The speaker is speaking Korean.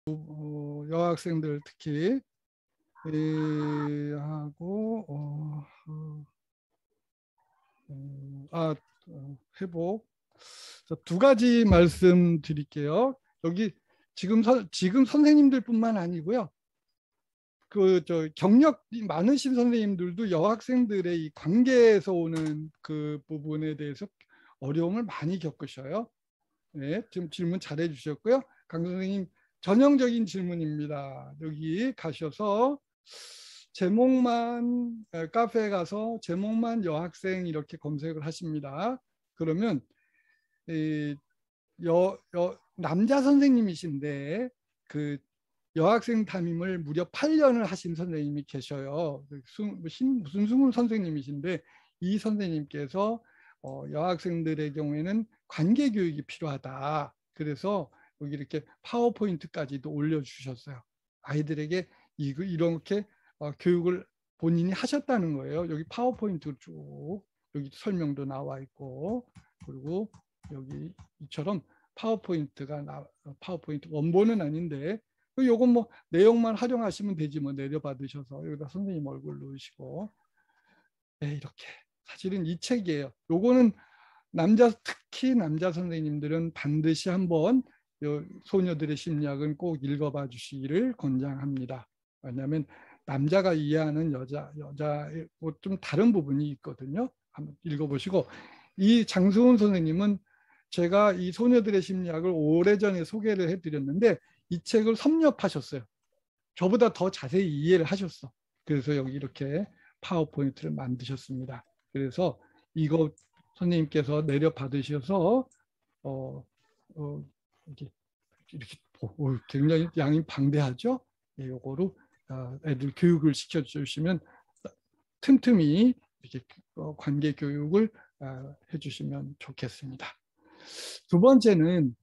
여학생들 특히 하고 회복. 두 가지 말씀드릴게요. 여기 지금 선생님들뿐만 아니고요. 경력이 많으신 선생님들도 여학생들의 이 관계에서 오는 그 부분에 대해서 어려움을 많이 겪으셔요. 네, 지금 질문 잘해 주셨고요. 강 선생님 전형적인 질문입니다. 여기 가셔서 제목만 카페에 가서 제목만 여학생 이렇게 검색을 하십니다. 그러면 남자 선생님이신데 그 여학생 담임을 무려 8년을 하신 선생님이 계셔요. 무슨 승훈 선생님이신데 이 선생님께서 여학생들의 경우에는 관계 교육이 필요하다. 그래서 여기 이렇게 파워포인트까지도 올려주셨어요. 아이들에게 이렇게 교육을 본인이 하셨다는 거예요. 여기 파워포인트 쭉 여기 설명도 나와 있고 그리고 여기 이처럼 파워포인트 원본은 아닌데 요건 뭐 내용만 활용하시면 되지 뭐 내려받으셔서 여기다 선생님 얼굴 넣으시고 네, 이렇게 사실은 이 책이에요. 요거는 특히 남자 선생님들은 반드시 한번 소녀들의 심리학은 꼭 읽어봐 주시기를 권장합니다. 왜냐하면 남자가 이해하는 여자의 좀 다른 부분이 있거든요. 한번 읽어보시고 이 장수훈 선생님은 제가 이 소녀들의 심리학을 오래전에 소개를 해드렸는데 이 책을 섭렵하셨어요. 저보다 더 자세히 이해를 하셨어. 그래서 여기 이렇게 파워포인트를 만드셨습니다. 그래서 이거 선생님께서 내려받으셔서 이렇게 굉장히 양이 방대하죠. 예, 요거로 애들 교육을 시켜주시면 틈틈이 이렇게 관계 교육을 해주시면 좋겠습니다. 두 번째는